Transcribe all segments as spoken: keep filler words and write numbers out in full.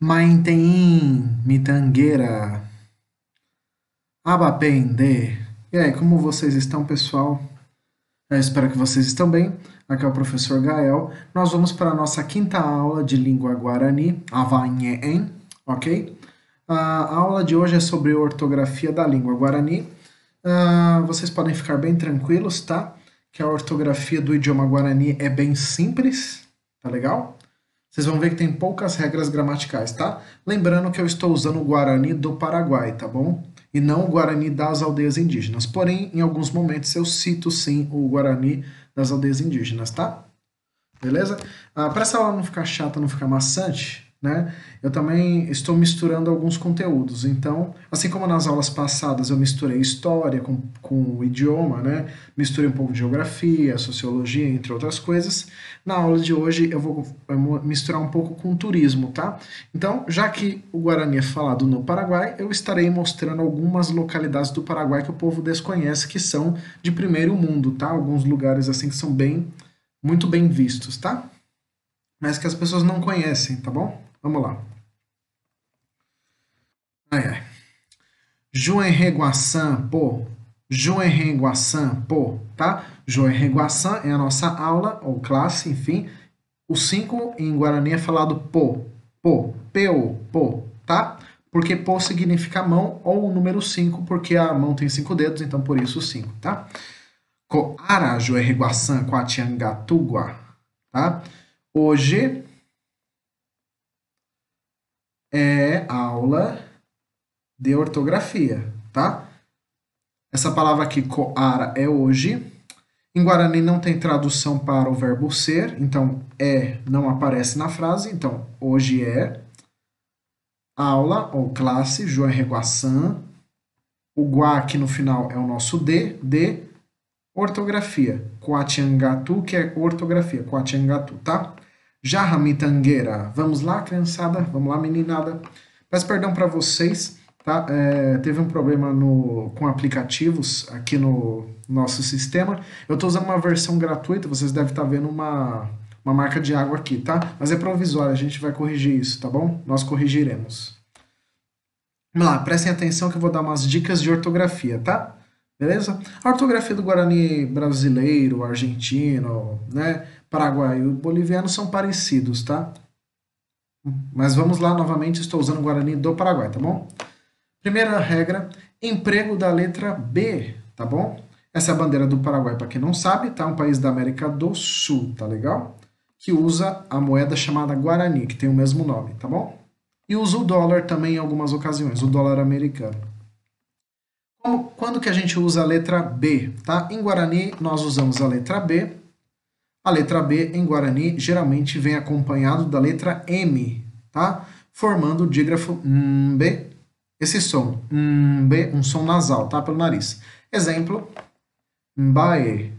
Maintein, mitangueira, abapende. E aí, como vocês estão, pessoal? Eu espero que vocês estão bem. Aqui é o professor Gael. Nós vamos para a nossa quinta aula de língua guarani, Avanheen, ok? A aula de hoje é sobre ortografia da língua guarani. Ah, vocês podem ficar bem tranquilos, tá? Que a ortografia do idioma guarani é bem simples, tá legal? Vocês vão ver que tem poucas regras gramaticais, tá? Lembrando que eu estou usando o Guarani do Paraguai, tá bom? E não o Guarani das aldeias indígenas. Porém, em alguns momentos eu cito sim o Guarani das aldeias indígenas, tá? Beleza? Ah, para essa aula não ficar chata, não ficar maçante, né? Eu também estou misturando alguns conteúdos. Então, assim como nas aulas passadas eu misturei história com, com o idioma, né? Misturei um pouco de geografia, sociologia, entre outras coisas. Na aula de hoje eu vou misturar um pouco com turismo, tá? Então, já que o Guarani é falado no Paraguai, eu estarei mostrando algumas localidades do Paraguai que o povo desconhece, que são de primeiro mundo, tá? Alguns lugares assim que são bem muito bem vistos, tá? Mas que as pessoas não conhecem, tá bom? Vamos lá. Ai, ai. Juerreguaçã, pô. Juerreguaçã, pô, tá? Juerreguaçã é a nossa aula, ou classe, enfim. O cinco em Guarani é falado pô, pô, po, pô, tá? Porque pô significa mão, ou o número cinco, porque a mão tem cinco dedos, então por isso o cinco, tá? Coara, Juerreguaçã, Coatiangatugua, tá? Hoje é aula de ortografia, tá? Essa palavra aqui, coara, é hoje. Em Guarani não tem tradução para o verbo ser, então é não aparece na frase, então hoje é aula ou classe, Joerreguaçã. O guá aqui no final é o nosso de, de ortografia. Coatiangatu, que é ortografia, Coatiangatu, tá? Jarramitangueira. Vamos lá, criançada? Vamos lá, meninada? Peço perdão para vocês, tá? É, teve um problema no, com aplicativos aqui no nosso sistema. Eu estou usando uma versão gratuita, vocês devem estar vendo uma, uma marca de água aqui, tá? Mas é provisória, a gente vai corrigir isso, tá bom? Nós corrigiremos. Vamos lá, prestem atenção que eu vou dar umas dicas de ortografia, tá? Beleza? A ortografia do Guarani brasileiro, argentino, né, paraguaio e boliviano são parecidos, tá? Mas vamos lá novamente, estou usando o Guarani do Paraguai, tá bom? Primeira regra, emprego da letra B, tá bom? Essa é a bandeira do Paraguai, para quem não sabe, tá? Um país da América do Sul, tá legal? Que usa a moeda chamada Guarani, que tem o mesmo nome, tá bom? E usa o dólar também em algumas ocasiões, o dólar americano. Como, quando que a gente usa a letra B, tá? Em Guarani, nós usamos a letra B. A letra B, em Guarani, geralmente vem acompanhado da letra M, tá? Formando o dígrafo B. Esse som, B, um som nasal, tá? Pelo nariz. Exemplo, mbae,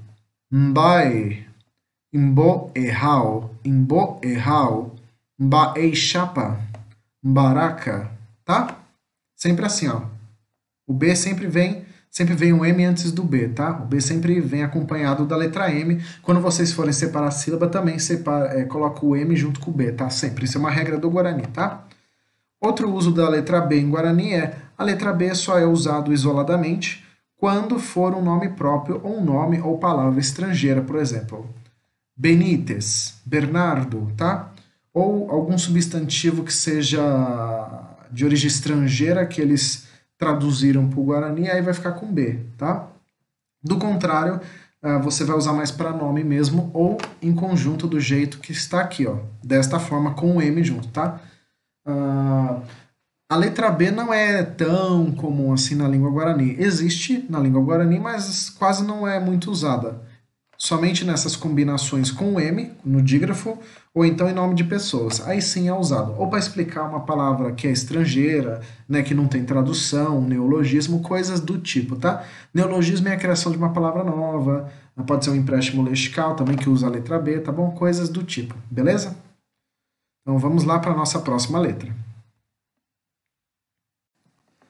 mbae, imbo erral, imbo erral, mbae chapa, mbaraca, tá? Sempre assim, ó. O B sempre vem, sempre vem um M antes do B, tá? O B sempre vem acompanhado da letra M. Quando vocês forem separar a sílaba, também separa, é, coloca o M junto com o B, tá? Sempre. Isso é uma regra do Guarani, tá? Outro uso da letra B em Guarani é a letra B só é usado isoladamente quando for um nome próprio ou um nome ou palavra estrangeira, por exemplo. Benítez, Bernardo, tá? Ou algum substantivo que seja de origem estrangeira que eles traduziram para o Guarani, aí vai ficar com B, tá? Do contrário, você vai usar mais para nome mesmo ou em conjunto do jeito que está aqui, ó, desta forma com o M junto, tá? Uh, a letra B não é tão comum assim na língua guarani. Existe na língua guarani, mas quase não é muito usada. Somente nessas combinações com o M, no dígrafo, ou então em nome de pessoas. Aí sim é usado. Ou para explicar uma palavra que é estrangeira, né, que não tem tradução, um neologismo, coisas do tipo, tá? Neologismo é a criação de uma palavra nova, pode ser um empréstimo lexical também que usa a letra B, tá bom? Coisas do tipo, beleza? Então vamos lá para a nossa próxima letra.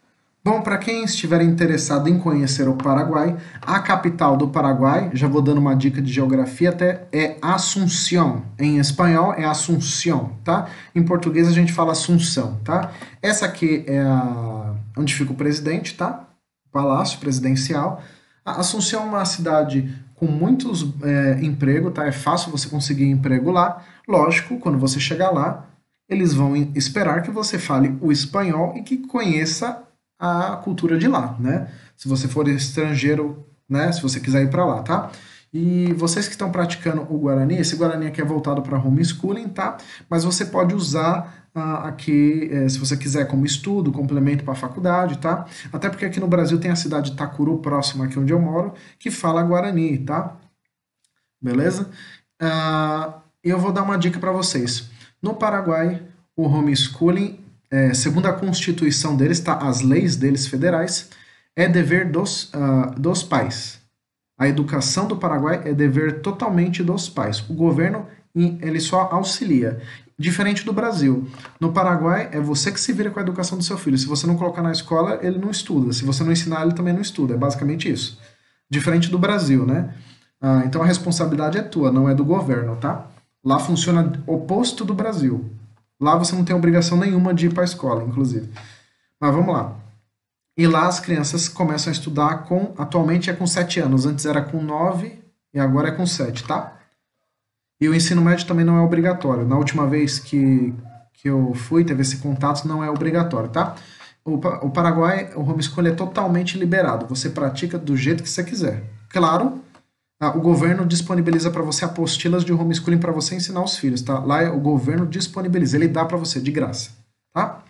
Bom, para quem estiver interessado em conhecer o Paraguai, a capital do Paraguai, já vou dando uma dica de geografia até, é Assunção. Em espanhol é Assunção, tá? Em português a gente fala Assunção, tá? Essa aqui é a... onde fica o presidente, tá? O palácio presidencial. A Assunção é uma cidade com muitos é, empregos, tá? É fácil você conseguir emprego lá. Lógico, quando você chegar lá, eles vão esperar que você fale o espanhol e que conheça a cultura de lá, né? Se você for estrangeiro, né? Se você quiser ir para lá, tá? E vocês que estão praticando o Guarani, esse Guarani aqui é voltado para homeschooling, tá? Mas você pode usar ah, aqui, eh, se você quiser, como estudo, complemento para a faculdade, tá? Até porque aqui no Brasil tem a cidade de Itacuru, próxima aqui onde eu moro, que fala Guarani, tá? Beleza? Ah, eu vou dar uma dica para vocês. No Paraguai, o homeschooling, é, segundo a Constituição deles, tá? As leis deles federais, é dever dos, ah, dos pais. A educação do Paraguai é dever totalmente dos pais. O governo, ele só auxilia. Diferente do Brasil. No Paraguai, é você que se vira com a educação do seu filho. Se você não colocar na escola, ele não estuda. Se você não ensinar, ele também não estuda. É basicamente isso. Diferente do Brasil, né? Ah, então a responsabilidade é tua, não é do governo, tá? Lá funciona oposto do Brasil. Lá você não tem obrigação nenhuma de ir para a escola, inclusive. Mas vamos lá. E lá as crianças começam a estudar com, atualmente é com sete anos, antes era com nove e agora é com sete, tá? E o ensino médio também não é obrigatório. Na última vez que, que eu fui, teve esse contato, não é obrigatório, tá? O, o Paraguai, o homeschooling é totalmente liberado. Você pratica do jeito que você quiser. Claro, o governo disponibiliza para você apostilas de homeschooling para você ensinar os filhos, tá? Lá o governo disponibiliza, ele dá para você de graça, tá?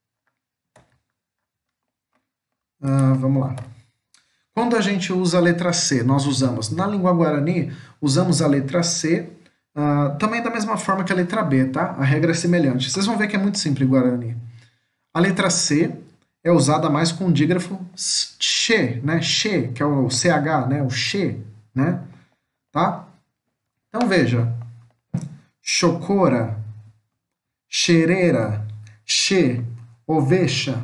Uh, vamos lá. Quando a gente usa a letra C, nós usamos, na língua guarani, usamos a letra C, uh, também da mesma forma que a letra B, tá? A regra é semelhante. Vocês vão ver que é muito simples em guarani. A letra C é usada mais com o dígrafo che, né? Che, que é o C H, né? O che, né? Tá? Então veja. Chocora, xereira, che, oveja.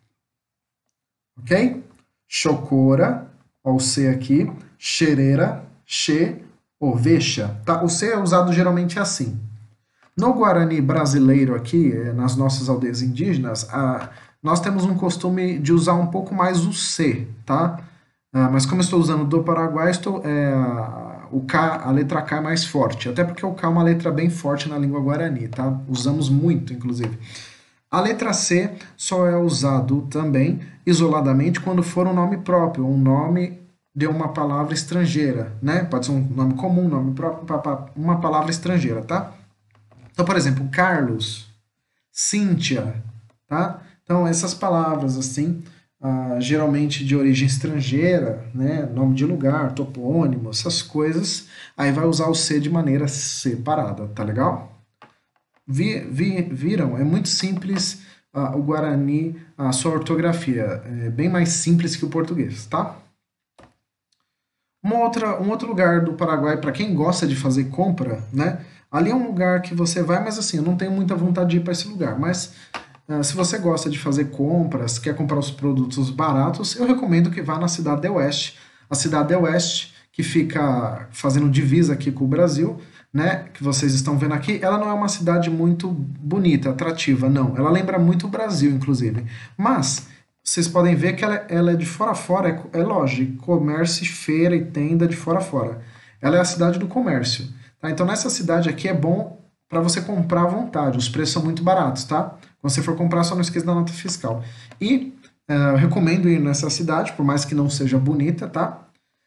Ok? Chocora, ó, o C aqui, xereira, che, oveja. Tá? O C é usado geralmente assim. No Guarani brasileiro aqui, nas nossas aldeias indígenas, a, nós temos um costume de usar um pouco mais o C, tá? Ah, mas como eu estou usando do Paraguai, estou, é, o K, a letra K é mais forte. Até porque o K é uma letra bem forte na língua Guarani, tá? Usamos muito, inclusive. A letra C só é usado também isoladamente quando for um nome próprio, um nome de uma palavra estrangeira, né? Pode ser um nome comum, nome próprio, uma palavra estrangeira, tá? Então, por exemplo, Carlos, Cíntia, tá? Então, essas palavras, assim, ah, geralmente de origem estrangeira, né? Nome de lugar, topônimo, essas coisas, aí vai usar o C de maneira separada, tá legal? Vi, vi, viram? É muito simples uh, o Guarani, a sua ortografia. É bem mais simples que o português, tá? Uma outra, um outro lugar do Paraguai, para quem gosta de fazer compra, né? Ali é um lugar que você vai, mas assim, eu não tenho muita vontade de ir para esse lugar. Mas uh, se você gosta de fazer compras, quer comprar os produtos baratos, eu recomendo que vá na Cidade do Oeste. A Cidade do Oeste, que fica fazendo divisa aqui com o Brasil, né, que vocês estão vendo aqui, ela não é uma cidade muito bonita, atrativa, não. Ela lembra muito o Brasil, inclusive. Mas vocês podem ver que ela, ela é de fora a fora, é, é lógico, comércio, feira e tenda de fora a fora. Ela é a cidade do comércio. Tá? Então nessa cidade aqui é bom para você comprar à vontade. Os preços são muito baratos, tá? Quando você for comprar, só não esqueça da nota fiscal. E uh, eu recomendo ir nessa cidade, por mais que não seja bonita, tá?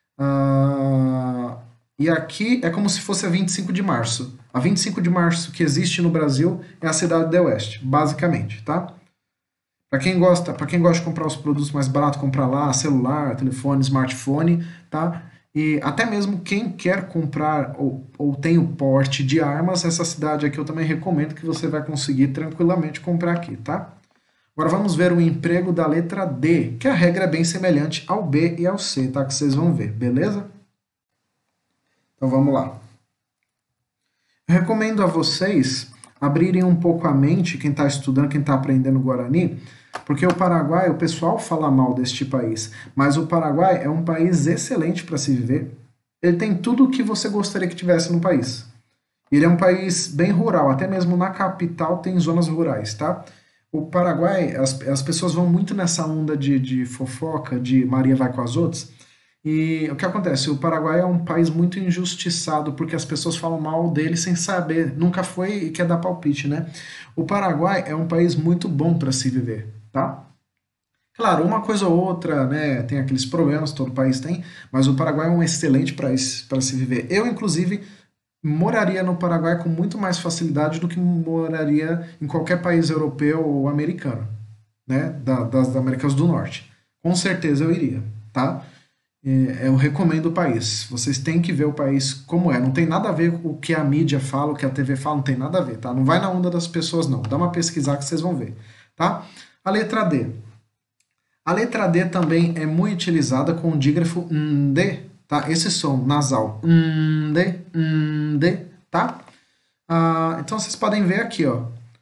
Uh, e aqui é como se fosse a vinte e cinco de março. A vinte e cinco de março que existe no Brasil é a Cidade do Oeste, basicamente, tá? Para quem gosta, para quem gosta de comprar os produtos mais baratos, comprar lá celular, telefone, smartphone, tá? E até mesmo quem quer comprar ou, ou tem o porte de armas, essa cidade aqui eu também recomendo que você vai conseguir tranquilamente comprar aqui, tá? Agora vamos ver o emprego da letra D, que a regra é bem semelhante ao B e ao C, tá? Que vocês vão ver, beleza? Então vamos lá. Eu recomendo a vocês abrirem um pouco a mente, quem está estudando, quem está aprendendo Guarani, porque o Paraguai, o pessoal fala mal deste país, mas o Paraguai é um país excelente para se viver. Ele tem tudo o que você gostaria que tivesse no país. Ele é um país bem rural, até mesmo na capital tem zonas rurais, tá? O Paraguai, as, as pessoas vão muito nessa onda de, de fofoca, de Maria vai com as outras, e o que acontece? O Paraguai é um país muito injustiçado porque as pessoas falam mal dele sem saber, nunca foi e quer dar palpite, né? O Paraguai é um país muito bom para se viver, tá? Claro, uma coisa ou outra, né, tem aqueles problemas, todo país tem, mas o Paraguai é um excelente país para se viver. Eu, inclusive, moraria no Paraguai com muito mais facilidade do que moraria em qualquer país europeu ou americano, né, da- das Américas do Norte. Com certeza eu iria, tá? É, eu recomendo o país. Vocês têm que ver o país como é. Não tem nada a ver com o que a mídia fala, o que a T V fala, não tem nada a ver, tá? Não vai na onda das pessoas, não. Dá uma pesquisada que vocês vão ver, tá? A letra D. A letra D também é muito utilizada com o dígrafo nd, tá? Esse som nasal, nd, nd, tá? Ah, então vocês podem ver aqui, ó.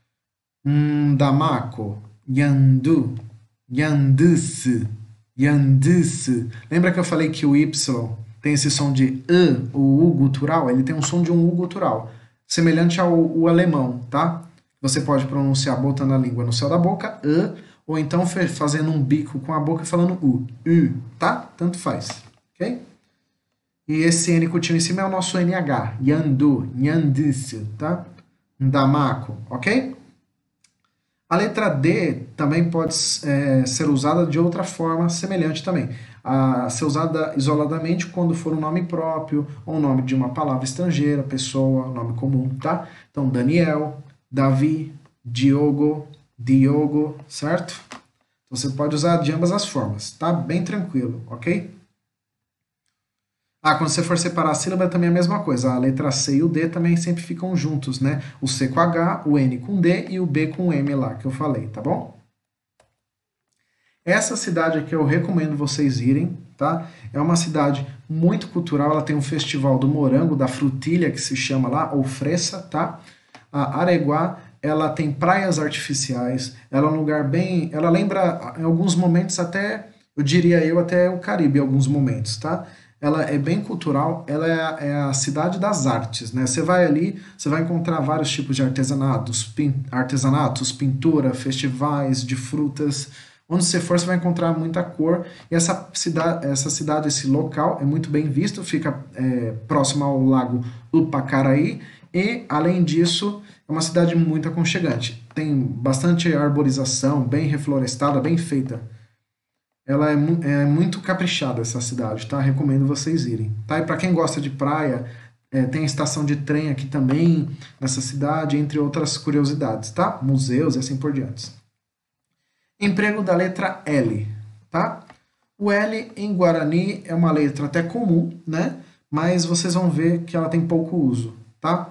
Ndamako, yandu, yandusu, yandusu. Lembra que eu falei que o Y tem esse som de E, o U gutural? Ele tem um som de um U gutural, semelhante ao o alemão, tá? Você pode pronunciar botando a língua no céu da boca, E, ou então fe- fazendo um bico com a boca e falando U, U, tá? Tanto faz, ok? E esse N curtinho em cima é o nosso N H, yandu, yandusu, tá? Ndamako, ok? A letra D também pode é, ser usada de outra forma semelhante também. A ser usada isoladamente quando for um nome próprio ou um nome de uma palavra estrangeira, pessoa, nome comum, tá? Então, Daniel, Davi, Diogo, Diogo, certo? Então, você pode usar de ambas as formas, tá? Bem tranquilo, ok? Ah, quando você for separar a sílaba também é a mesma coisa. A letra C e o D também sempre ficam juntos, né? O C com H, o N com D e o B com M lá que eu falei, tá bom? Essa cidade aqui eu recomendo vocês irem, tá? É uma cidade muito cultural, ela tem um festival do morango, da frutilha que se chama lá, ou fressa, tá? A Areguá, ela tem praias artificiais, ela é um lugar bem, ela lembra em alguns momentos até, eu diria eu, até o Caribe em alguns momentos, tá? Ela é bem cultural, ela é a, é a cidade das artes, né? Você vai ali, você vai encontrar vários tipos de artesanatos, pin, artesanatos, pintura, festivais de frutas. Onde você for, você vai encontrar muita cor. E essa cidade, essa cidade, esse local é muito bem visto, fica é, próximo ao lago Upacaraí. E, além disso, é uma cidade muito aconchegante. Tem bastante arborização, bem reflorestada, bem feita. Ela é, mu- é muito caprichada, essa cidade, tá? Recomendo vocês irem. Tá? E para quem gosta de praia, é, tem a estação de trem aqui também, nessa cidade, entre outras curiosidades, tá? Museus e assim por diante. Emprego da letra L, tá? O L em Guarani é uma letra até comum, né? Mas vocês vão ver que ela tem pouco uso, tá?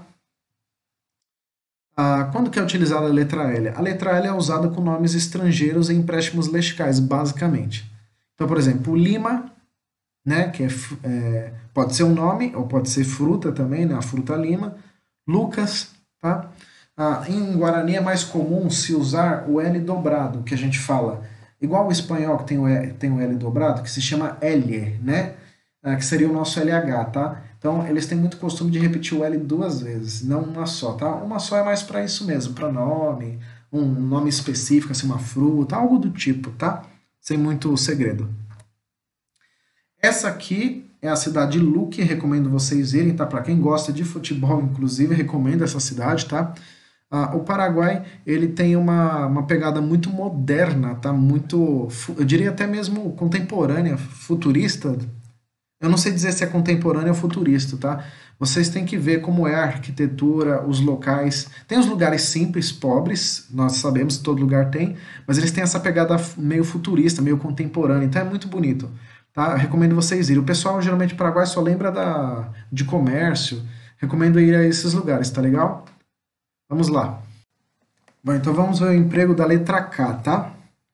Ah, quando que é utilizada a letra L? A letra L é usada com nomes estrangeiros em empréstimos lexicais, basicamente. Então, por exemplo, Lima, né? Que é, fu- é, pode ser um nome ou pode ser fruta também, né? A fruta lima. Lucas, tá? Ah, em Guarani é mais comum se usar o L dobrado, que a gente fala. Igual o espanhol que tem o, E- tem o L dobrado, que se chama L, né? Ah, que seria o nosso L H, tá? Então, eles têm muito costume de repetir o L duas vezes, não uma só, tá? Uma só é mais para isso mesmo, para nome, um nome específico, assim, uma fruta, algo do tipo, tá? Sem muito segredo. Essa aqui é a cidade de Luque, recomendo vocês irem, tá? Para quem gosta de futebol, inclusive, recomendo essa cidade, tá? Ah, o Paraguai, ele tem uma, uma pegada muito moderna, tá? Muito, fu- eu diria até mesmo contemporânea, futurista. Eu não sei dizer se é contemporânea ou futurista, tá? Vocês têm que ver como é a arquitetura, os locais. Tem os lugares simples, pobres, nós sabemos que todo lugar tem, mas eles têm essa pegada meio futurista, meio contemporânea, então é muito bonito, tá? Eu recomendo vocês irem. O pessoal geralmente do Paraguai só lembra da, de comércio. Recomendo ir a esses lugares, tá legal? Vamos lá. Bom, então vamos ver o emprego da letra K, tá?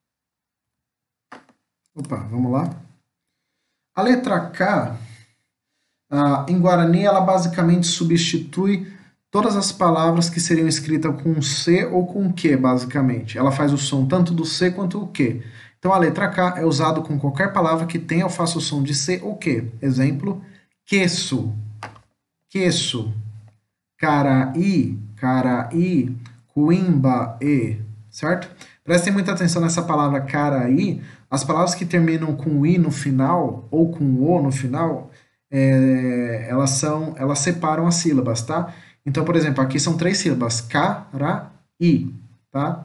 Opa, vamos lá. A letra K, ah, em Guarani, ela basicamente substitui. todas as palavras que seriam escritas com C ou com Q, basicamente. Ela faz o som tanto do C quanto do Q. Então, a letra K é usada com qualquer palavra que tenha ou faça o som de C ou Q. Exemplo, queso, queso, caraí, caraí, cuimba, e, certo? Prestem muita atenção nessa palavra caraí. As palavras que terminam com i no final, ou com o no final, é, elas, são, elas separam as sílabas, tá? Então, por exemplo, aqui são três sílabas, caraí, tá?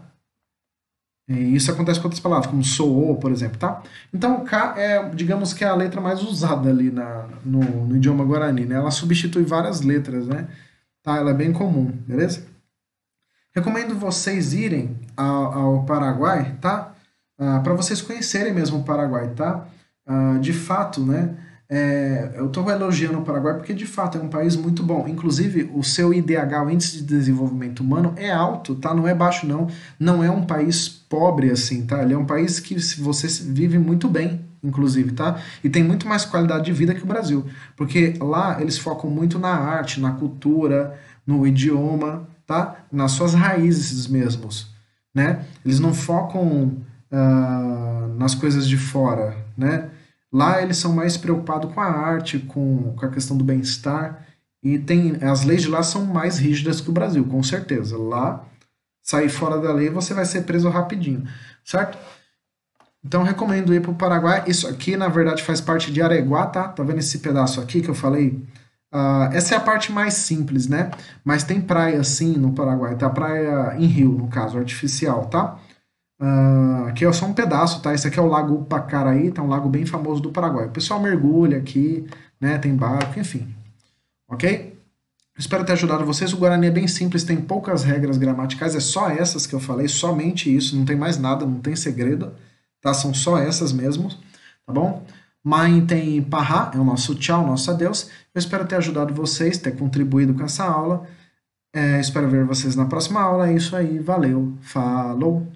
E isso acontece com outras palavras, como soou, por exemplo, tá? Então, K é, digamos que é a letra mais usada ali na, no, no idioma guarani, né? Ela substitui várias letras, né? Tá? Ela é bem comum, beleza? Recomendo vocês irem ao, ao Paraguai, tá? Ah, para vocês conhecerem mesmo o Paraguai, tá? Ah, de fato, né? É, eu estou elogiando o Paraguai porque de fato é um país muito bom. Inclusive, o seu I D H, o Índice de Desenvolvimento Humano, é alto, tá? Não é baixo, não. Não é um país pobre assim, tá? Ele é um país que você vive muito bem, inclusive, tá? E tem muito mais qualidade de vida que o Brasil. Porque lá eles focam muito na arte, na cultura, no idioma, tá? Nas suas raízes mesmos, né? Eles não focam ah, nas coisas de fora, né? Lá eles são mais preocupados com a arte, com, com a questão do bem-estar, e tem, as leis de lá são mais rígidas que o Brasil, com certeza. Lá, sair fora da lei, você vai ser preso rapidinho, certo? Então, recomendo ir para o Paraguai. Isso aqui, na verdade, faz parte de Areguá, tá? Tá vendo esse pedaço aqui que eu falei? Ah, essa é a parte mais simples, né? Mas tem praia, sim, no Paraguai. Tá? Praia em rio, no caso, artificial, tá? Ah, aqui é só um pedaço, tá? Esse aqui é o Lago Pacaraí, tá? Um lago bem famoso do Paraguai. O pessoal mergulha aqui, né? Tem barco, enfim. Ok? Espero ter ajudado vocês. O Guarani é bem simples, tem poucas regras gramaticais, é só essas que eu falei, somente isso, não tem mais nada, não tem segredo, tá? São só essas mesmo, tá bom? Mãe tem parrá, é o nosso tchau, nosso adeus. Eu espero ter ajudado vocês, ter contribuído com essa aula. É, espero ver vocês na próxima aula. É isso aí, valeu, falou!